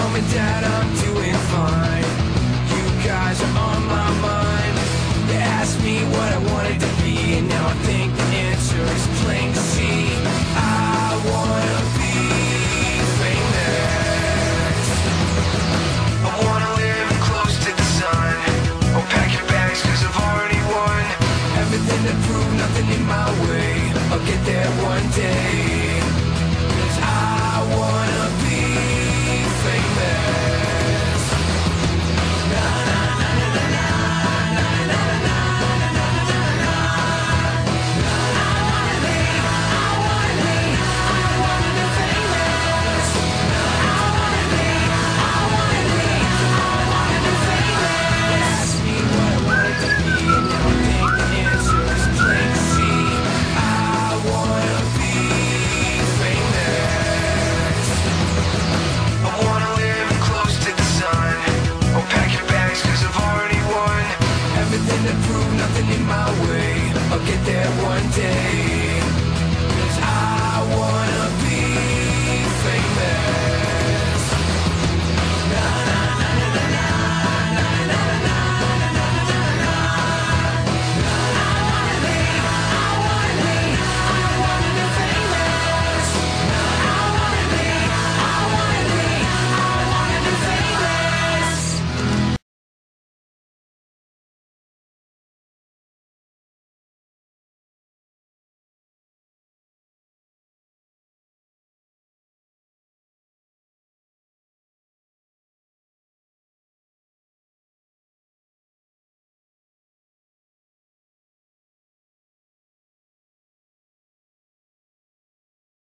Mom and Dad, I'm doing fine. You guys are on my mind. They asked me what I wanted to be, and now I think the answer is plain to see. I wanna be famous. I wanna live close to the sun. Oh, pack your bags, cause I've already won. Everything to prove, nothing in my way. I'll get there one day. 'Cause I wanna be famous. Na na na na na na na na na na na na. I wanna be famous. I wanna be famous. Ask me what I wanted to be, and now I think the answer is plain to see. I wanna be famous. I wanna live close to the sun. Oh, pack your bags, cause I've already won. Everything to prove, nothing in my way. I'll get there one day.